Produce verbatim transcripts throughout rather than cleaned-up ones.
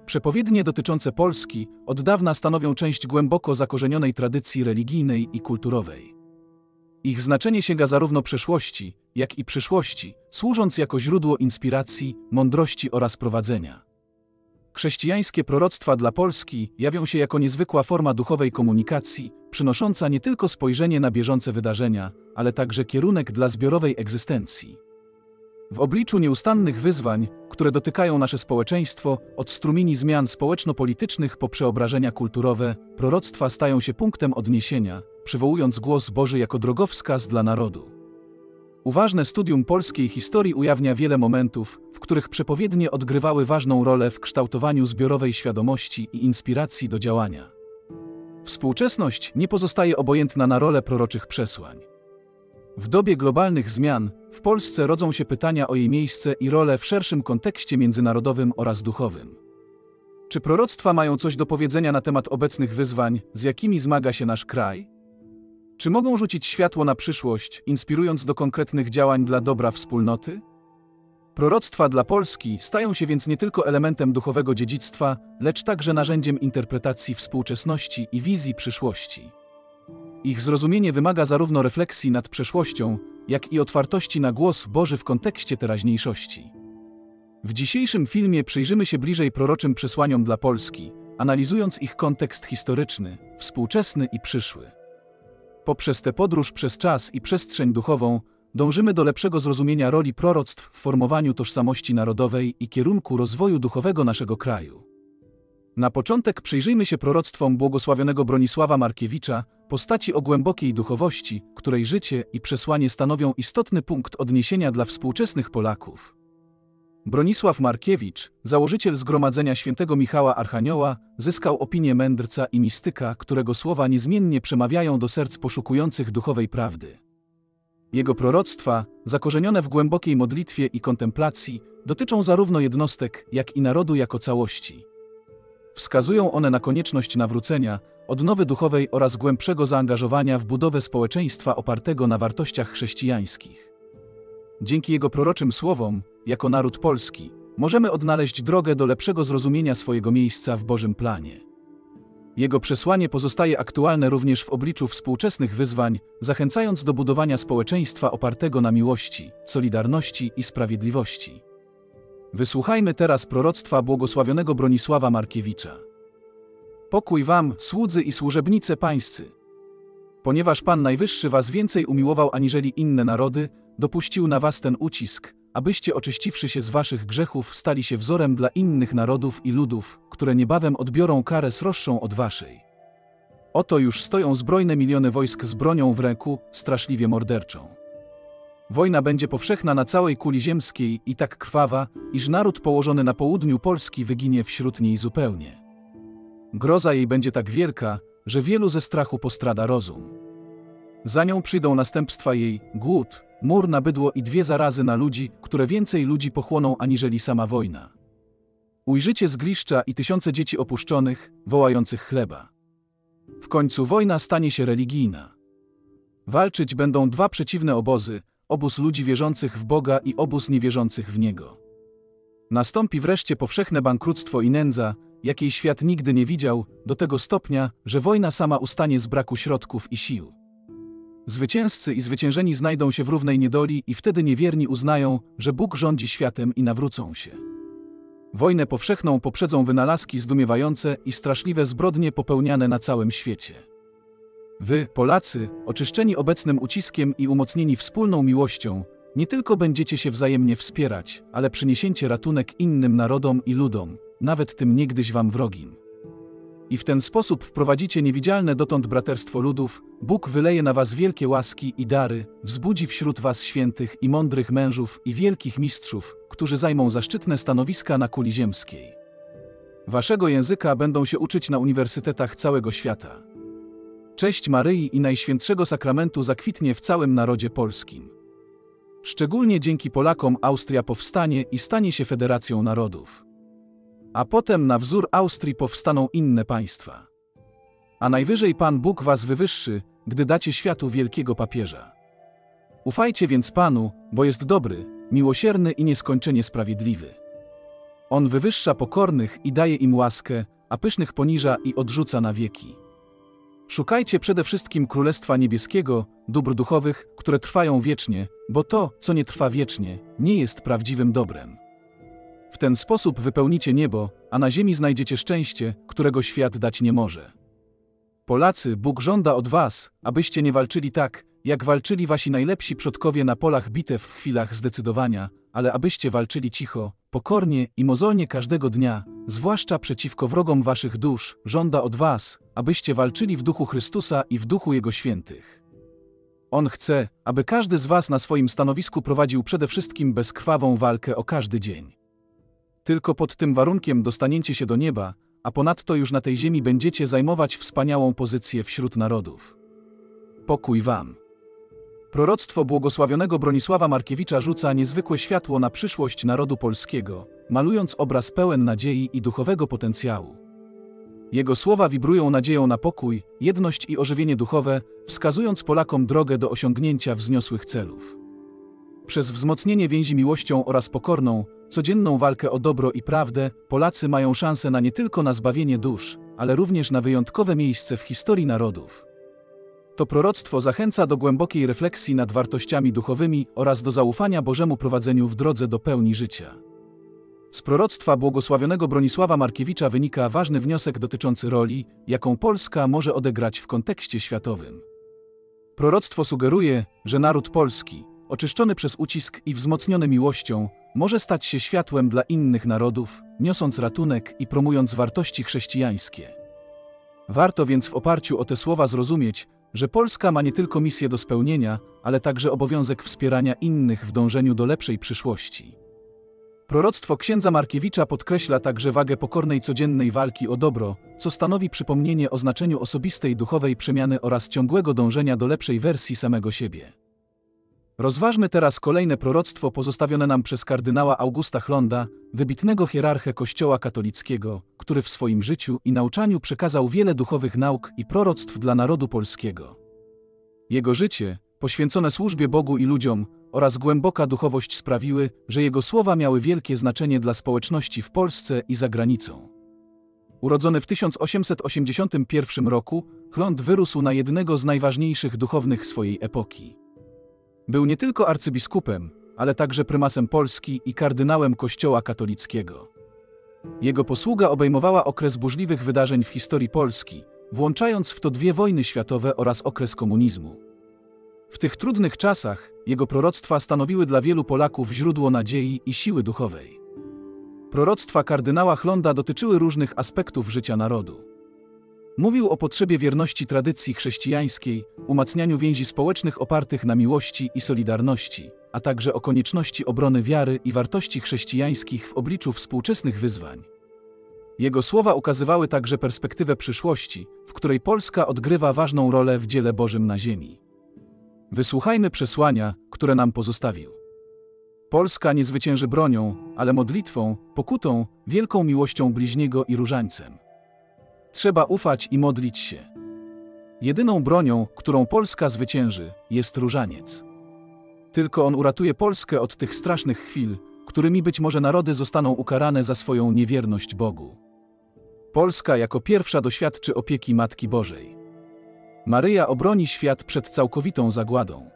Przepowiednie dotyczące Polski od dawna stanowią część głęboko zakorzenionej tradycji religijnej i kulturowej. Ich znaczenie sięga zarówno przeszłości, jak i przyszłości, służąc jako źródło inspiracji, mądrości oraz prowadzenia. Chrześcijańskie proroctwa dla Polski jawią się jako niezwykła forma duchowej komunikacji, przynosząca nie tylko spojrzenie na bieżące wydarzenia, ale także kierunek dla zbiorowej egzystencji. W obliczu nieustannych wyzwań, które dotykają nasze społeczeństwo, od strumieni zmian społeczno-politycznych po przeobrażenia kulturowe, proroctwa stają się punktem odniesienia, przywołując głos Boży jako drogowskaz dla narodu. Uważne studium polskiej historii ujawnia wiele momentów, w których przepowiednie odgrywały ważną rolę w kształtowaniu zbiorowej świadomości i inspiracji do działania. Współczesność nie pozostaje obojętna na rolę proroczych przesłań. W dobie globalnych zmian w Polsce rodzą się pytania o jej miejsce i rolę w szerszym kontekście międzynarodowym oraz duchowym. Czy proroctwa mają coś do powiedzenia na temat obecnych wyzwań, z jakimi zmaga się nasz kraj? Czy mogą rzucić światło na przyszłość, inspirując do konkretnych działań dla dobra wspólnoty? Proroctwa dla Polski stają się więc nie tylko elementem duchowego dziedzictwa, lecz także narzędziem interpretacji współczesności i wizji przyszłości. Ich zrozumienie wymaga zarówno refleksji nad przeszłością, jak i otwartości na głos Boży w kontekście teraźniejszości. W dzisiejszym filmie przyjrzymy się bliżej proroczym przesłaniom dla Polski, analizując ich kontekst historyczny, współczesny i przyszły. Poprzez tę podróż przez czas i przestrzeń duchową dążymy do lepszego zrozumienia roli proroctw w formowaniu tożsamości narodowej i kierunku rozwoju duchowego naszego kraju. Na początek przyjrzyjmy się proroctwom błogosławionego Bronisława Markiewicza, postaci o głębokiej duchowości, której życie i przesłanie stanowią istotny punkt odniesienia dla współczesnych Polaków. Bronisław Markiewicz, założyciel Zgromadzenia Świętego Michała Archanioła, zyskał opinię mędrca i mistyka, którego słowa niezmiennie przemawiają do serc poszukujących duchowej prawdy. Jego proroctwa, zakorzenione w głębokiej modlitwie i kontemplacji, dotyczą zarówno jednostek, jak i narodu jako całości. Wskazują one na konieczność nawrócenia, odnowy duchowej oraz głębszego zaangażowania w budowę społeczeństwa opartego na wartościach chrześcijańskich. Dzięki jego proroczym słowom, jako naród polski, możemy odnaleźć drogę do lepszego zrozumienia swojego miejsca w Bożym planie. Jego przesłanie pozostaje aktualne również w obliczu współczesnych wyzwań, zachęcając do budowania społeczeństwa opartego na miłości, solidarności i sprawiedliwości. Wysłuchajmy teraz proroctwa błogosławionego Bronisława Markiewicza. Pokój wam, słudzy i służebnice pańscy. Ponieważ Pan Najwyższy was więcej umiłował aniżeli inne narody, dopuścił na was ten ucisk, abyście oczyściwszy się z waszych grzechów stali się wzorem dla innych narodów i ludów, które niebawem odbiorą karę sroższą od waszej. Oto już stoją zbrojne miliony wojsk z bronią w ręku, straszliwie morderczą. Wojna będzie powszechna na całej kuli ziemskiej i tak krwawa, iż naród położony na południu Polski wyginie wśród niej zupełnie. Groza jej będzie tak wielka, że wielu ze strachu postrada rozum. Za nią przyjdą następstwa jej, głód, mór na bydło i dwie zarazy na ludzi, które więcej ludzi pochłoną aniżeli sama wojna. Ujrzycie zgliszcza i tysiące dzieci opuszczonych, wołających chleba. W końcu wojna stanie się religijna. Walczyć będą dwa przeciwne obozy, obóz ludzi wierzących w Boga i obóz niewierzących w Niego. Nastąpi wreszcie powszechne bankructwo i nędza, jakiej świat nigdy nie widział, do tego stopnia, że wojna sama ustanie z braku środków i sił. Zwycięzcy i zwyciężeni znajdą się w równej niedoli i wtedy niewierni uznają, że Bóg rządzi światem i nawrócą się. Wojnę powszechną poprzedzą wynalazki zdumiewające i straszliwe zbrodnie popełniane na całym świecie. Wy, Polacy, oczyszczeni obecnym uciskiem i umocnieni wspólną miłością, nie tylko będziecie się wzajemnie wspierać, ale przyniesiecie ratunek innym narodom i ludom, nawet tym niegdyś wam wrogim. I w ten sposób wprowadzicie niewidzialne dotąd braterstwo ludów, Bóg wyleje na was wielkie łaski i dary, wzbudzi wśród was świętych i mądrych mężów i wielkich mistrzów, którzy zajmą zaszczytne stanowiska na kuli ziemskiej. Waszego języka będą się uczyć na uniwersytetach całego świata. Cześć Maryi i Najświętszego Sakramentu zakwitnie w całym narodzie polskim. Szczególnie dzięki Polakom Austria powstanie i stanie się federacją narodów. A potem na wzór Austrii powstaną inne państwa. A najwyżej Pan Bóg was wywyższy, gdy dacie światu wielkiego papieża. Ufajcie więc Panu, bo jest dobry, miłosierny i nieskończenie sprawiedliwy. On wywyższa pokornych i daje im łaskę, a pysznych poniża i odrzuca na wieki. Szukajcie przede wszystkim Królestwa Niebieskiego, dóbr duchowych, które trwają wiecznie, bo to, co nie trwa wiecznie, nie jest prawdziwym dobrem. W ten sposób wypełnicie niebo, a na ziemi znajdziecie szczęście, którego świat dać nie może. Polacy, Bóg żąda od was, abyście nie walczyli tak, jak walczyli wasi najlepsi przodkowie na polach bitew w chwilach zdecydowania, ale abyście walczyli cicho, pokornie i mozolnie każdego dnia, zwłaszcza przeciwko wrogom waszych dusz, żąda od was, abyście walczyli w duchu Chrystusa i w duchu Jego świętych. On chce, aby każdy z was na swoim stanowisku prowadził przede wszystkim bezkrwawą walkę o każdy dzień. Tylko pod tym warunkiem dostaniecie się do nieba, a ponadto już na tej ziemi będziecie zajmować wspaniałą pozycję wśród narodów. Pokój wam. Proroctwo błogosławionego Bronisława Markiewicza rzuca niezwykłe światło na przyszłość narodu polskiego, malując obraz pełen nadziei i duchowego potencjału. Jego słowa wibrują nadzieją na pokój, jedność i ożywienie duchowe, wskazując Polakom drogę do osiągnięcia wzniosłych celów. Przez wzmocnienie więzi miłością oraz pokorną, codzienną walkę o dobro i prawdę, Polacy mają szansę na nie tylko na zbawienie dusz, ale również na wyjątkowe miejsce w historii narodów. To proroctwo zachęca do głębokiej refleksji nad wartościami duchowymi oraz do zaufania Bożemu prowadzeniu w drodze do pełni życia. Z proroctwa błogosławionego Bronisława Markiewicza wynika ważny wniosek dotyczący roli, jaką Polska może odegrać w kontekście światowym. Proroctwo sugeruje, że naród polski, oczyszczony przez ucisk i wzmocniony miłością, może stać się światłem dla innych narodów, niosąc ratunek i promując wartości chrześcijańskie. Warto więc w oparciu o te słowa zrozumieć, że Polska ma nie tylko misję do spełnienia, ale także obowiązek wspierania innych w dążeniu do lepszej przyszłości. Proroctwo księdza Markiewicza podkreśla także wagę pokornej codziennej walki o dobro, co stanowi przypomnienie o znaczeniu osobistej duchowej przemiany oraz ciągłego dążenia do lepszej wersji samego siebie. Rozważmy teraz kolejne proroctwo pozostawione nam przez kardynała Augusta Hlonda, wybitnego hierarchę Kościoła katolickiego, który w swoim życiu i nauczaniu przekazał wiele duchowych nauk i proroctw dla narodu polskiego. Jego życie, poświęcone służbie Bogu i ludziom, oraz głęboka duchowość sprawiły, że jego słowa miały wielkie znaczenie dla społeczności w Polsce i za granicą. Urodzony w tysiąc osiemset osiemdziesiątym pierwszym roku, Hlond wyrósł na jednego z najważniejszych duchownych swojej epoki. Był nie tylko arcybiskupem, ale także prymasem Polski i kardynałem Kościoła katolickiego. Jego posługa obejmowała okres burzliwych wydarzeń w historii Polski, włączając w to dwie wojny światowe oraz okres komunizmu. W tych trudnych czasach jego proroctwa stanowiły dla wielu Polaków źródło nadziei i siły duchowej. Proroctwa kardynała Hlonda dotyczyły różnych aspektów życia narodu. Mówił o potrzebie wierności tradycji chrześcijańskiej, umacnianiu więzi społecznych opartych na miłości i solidarności, a także o konieczności obrony wiary i wartości chrześcijańskich w obliczu współczesnych wyzwań. Jego słowa ukazywały także perspektywę przyszłości, w której Polska odgrywa ważną rolę w dziele Bożym na ziemi. Wysłuchajmy przesłania, które nam pozostawił. Polska nie zwycięży bronią, ale modlitwą, pokutą, wielką miłością bliźniego i różańcem. Trzeba ufać i modlić się. Jedyną bronią, którą Polska zwycięży, jest różaniec. Tylko on uratuje Polskę od tych strasznych chwil, którymi być może narody zostaną ukarane za swoją niewierność Bogu. Polska jako pierwsza doświadczy opieki Matki Bożej. Maryja obroni świat przed całkowitą zagładą.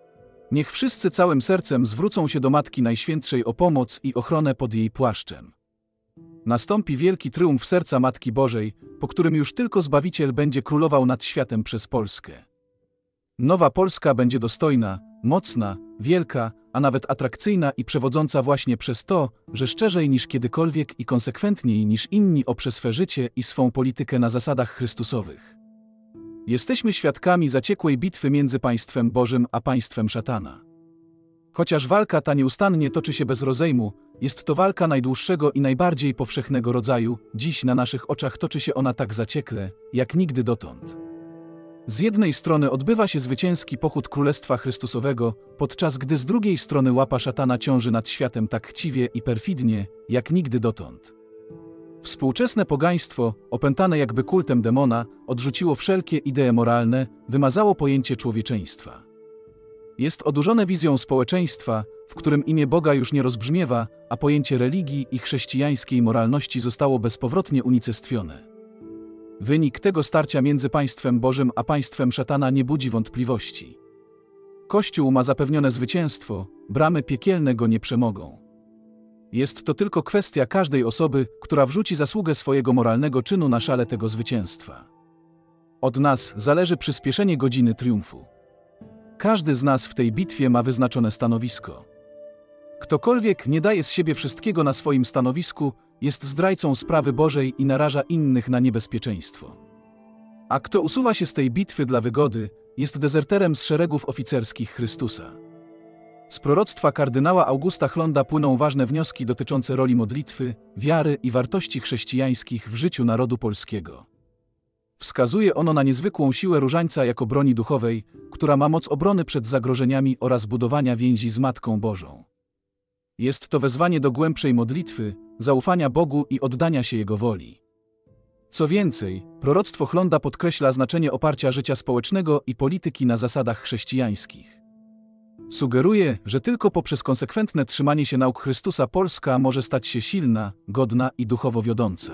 Niech wszyscy całym sercem zwrócą się do Matki Najświętszej o pomoc i ochronę pod jej płaszczem. Nastąpi wielki triumf serca Matki Bożej, po którym już tylko Zbawiciel będzie królował nad światem przez Polskę. Nowa Polska będzie dostojna, mocna, wielka, a nawet atrakcyjna i przewodząca właśnie przez to, że szczerzej niż kiedykolwiek i konsekwentniej niż inni oprze swe życie i swą politykę na zasadach chrystusowych. Jesteśmy świadkami zaciekłej bitwy między państwem Bożym a państwem szatana. Chociaż walka ta nieustannie toczy się bez rozejmu, jest to walka najdłuższego i najbardziej powszechnego rodzaju, dziś na naszych oczach toczy się ona tak zaciekle, jak nigdy dotąd. Z jednej strony odbywa się zwycięski pochód Królestwa Chrystusowego, podczas gdy z drugiej strony łapa szatana ciąży nad światem tak chciwie i perfidnie, jak nigdy dotąd. Współczesne pogaństwo, opętane jakby kultem demona, odrzuciło wszelkie idee moralne, wymazało pojęcie człowieczeństwa. Jest odurzone wizją społeczeństwa, w którym imię Boga już nie rozbrzmiewa, a pojęcie religii i chrześcijańskiej moralności zostało bezpowrotnie unicestwione. Wynik tego starcia między państwem Bożym a państwem szatana nie budzi wątpliwości. Kościół ma zapewnione zwycięstwo, bramy piekielne go nie przemogą. Jest to tylko kwestia każdej osoby, która wrzuci zasługę swojego moralnego czynu na szale tego zwycięstwa. Od nas zależy przyspieszenie godziny triumfu. Każdy z nas w tej bitwie ma wyznaczone stanowisko. Ktokolwiek nie daje z siebie wszystkiego na swoim stanowisku, jest zdrajcą sprawy Bożej i naraża innych na niebezpieczeństwo. A kto usuwa się z tej bitwy dla wygody, jest dezerterem z szeregów oficerskich Chrystusa. Z proroctwa kardynała Augusta Hlonda płyną ważne wnioski dotyczące roli modlitwy, wiary i wartości chrześcijańskich w życiu narodu polskiego. Wskazuje ono na niezwykłą siłę różańca jako broni duchowej, która ma moc obrony przed zagrożeniami oraz budowania więzi z Matką Bożą. Jest to wezwanie do głębszej modlitwy, zaufania Bogu i oddania się Jego woli. Co więcej, proroctwo Hlonda podkreśla znaczenie oparcia życia społecznego i polityki na zasadach chrześcijańskich. Sugeruje, że tylko poprzez konsekwentne trzymanie się nauk Chrystusa Polska może stać się silna, godna i duchowo wiodąca.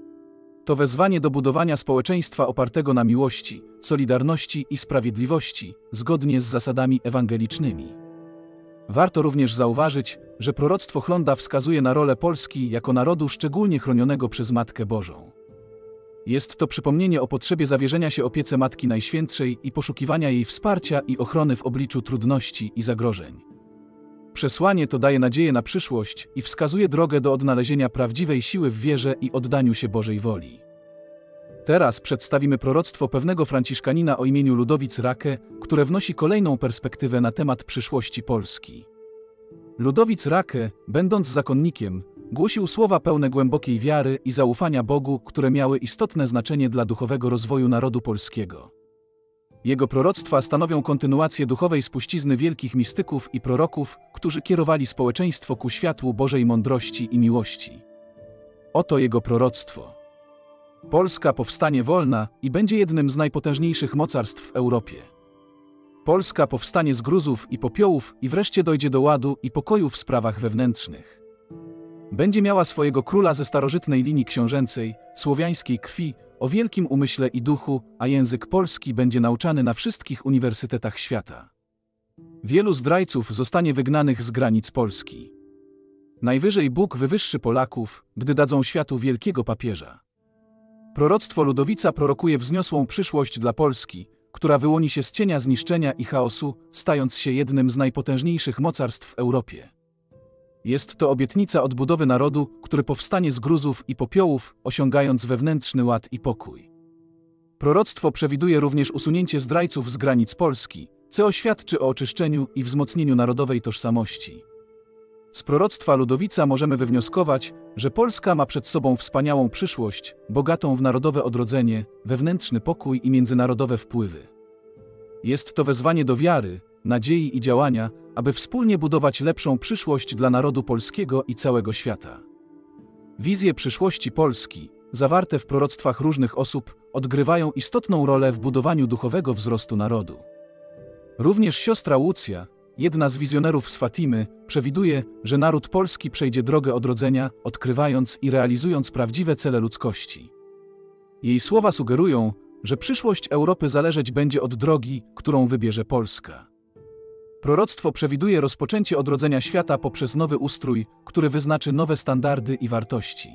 To wezwanie do budowania społeczeństwa opartego na miłości, solidarności i sprawiedliwości, zgodnie z zasadami ewangelicznymi. Warto również zauważyć, że proroctwo Hlonda wskazuje na rolę Polski jako narodu szczególnie chronionego przez Matkę Bożą. Jest to przypomnienie o potrzebie zawierzenia się opiece Matki Najświętszej i poszukiwania jej wsparcia i ochrony w obliczu trudności i zagrożeń. Przesłanie to daje nadzieję na przyszłość i wskazuje drogę do odnalezienia prawdziwej siły w wierze i oddaniu się Bożej woli. Teraz przedstawimy proroctwo pewnego franciszkanina o imieniu Ludovic Rake, które wnosi kolejną perspektywę na temat przyszłości Polski. Ludovic Rake, będąc zakonnikiem, głosił słowa pełne głębokiej wiary i zaufania Bogu, które miały istotne znaczenie dla duchowego rozwoju narodu polskiego. Jego proroctwa stanowią kontynuację duchowej spuścizny wielkich mistyków i proroków, którzy kierowali społeczeństwo ku światłu Bożej mądrości i miłości. Oto jego proroctwo. Polska powstanie wolna i będzie jednym z najpotężniejszych mocarstw w Europie. Polska powstanie z gruzów i popiołów i wreszcie dojdzie do ładu i pokoju w sprawach wewnętrznych. Będzie miała swojego króla ze starożytnej linii książęcej, słowiańskiej krwi, o wielkim umyśle i duchu, a język polski będzie nauczany na wszystkich uniwersytetach świata. Wielu zdrajców zostanie wygnanych z granic Polski. Najwyżej Bóg wywyższy Polaków, gdy dadzą światu wielkiego papieża. Proroctwo Ludowica prorokuje wzniosłą przyszłość dla Polski, która wyłoni się z cienia zniszczenia i chaosu, stając się jednym z najpotężniejszych mocarstw w Europie. Jest to obietnica odbudowy narodu, który powstanie z gruzów i popiołów, osiągając wewnętrzny ład i pokój. Proroctwo przewiduje również usunięcie zdrajców z granic Polski, co świadczy o oczyszczeniu i wzmocnieniu narodowej tożsamości. Z proroctwa Ludowica możemy wywnioskować, że Polska ma przed sobą wspaniałą przyszłość, bogatą w narodowe odrodzenie, wewnętrzny pokój i międzynarodowe wpływy. Jest to wezwanie do wiary, nadziei i działania, aby wspólnie budować lepszą przyszłość dla narodu polskiego i całego świata. Wizje przyszłości Polski, zawarte w proroctwach różnych osób, odgrywają istotną rolę w budowaniu duchowego wzrostu narodu. Również siostra Łucja, jedna z wizjonerów z Fatimy, przewiduje, że naród polski przejdzie drogę odrodzenia, odkrywając i realizując prawdziwe cele ludzkości. Jej słowa sugerują, że przyszłość Europy zależeć będzie od drogi, którą wybierze Polska. Proroctwo przewiduje rozpoczęcie odrodzenia świata poprzez nowy ustrój, który wyznaczy nowe standardy i wartości.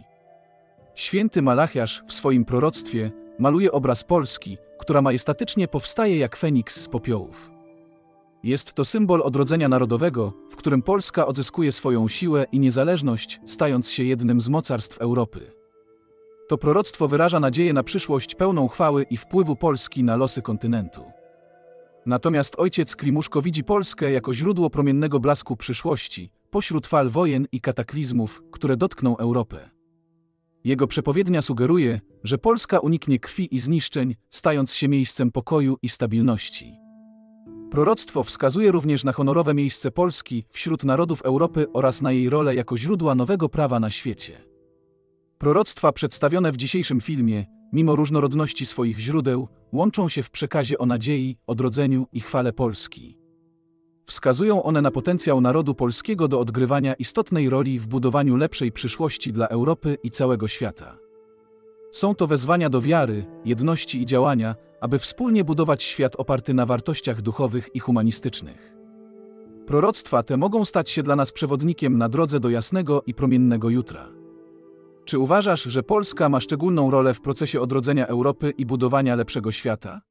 Święty Malachiasz w swoim proroctwie maluje obraz Polski, która majestatycznie powstaje jak Feniks z popiołów. Jest to symbol odrodzenia narodowego, w którym Polska odzyskuje swoją siłę i niezależność, stając się jednym z mocarstw Europy. To proroctwo wyraża nadzieję na przyszłość pełną chwały i wpływu Polski na losy kontynentu. Natomiast ojciec Klimuszko widzi Polskę jako źródło promiennego blasku przyszłości, pośród fal wojen i kataklizmów, które dotkną Europę. Jego przepowiednia sugeruje, że Polska uniknie krwi i zniszczeń, stając się miejscem pokoju i stabilności. Proroctwo wskazuje również na honorowe miejsce Polski wśród narodów Europy oraz na jej rolę jako źródła nowego prawa na świecie. Proroctwa przedstawione w dzisiejszym filmie, mimo różnorodności swoich źródeł, łączą się w przekazie o nadziei, odrodzeniu i chwale Polski. Wskazują one na potencjał narodu polskiego do odgrywania istotnej roli w budowaniu lepszej przyszłości dla Europy i całego świata. Są to wezwania do wiary, jedności i działania, aby wspólnie budować świat oparty na wartościach duchowych i humanistycznych. Proroctwa te mogą stać się dla nas przewodnikiem na drodze do jasnego i promiennego jutra. Czy uważasz, że Polska ma szczególną rolę w procesie odrodzenia Europy i budowania lepszego świata?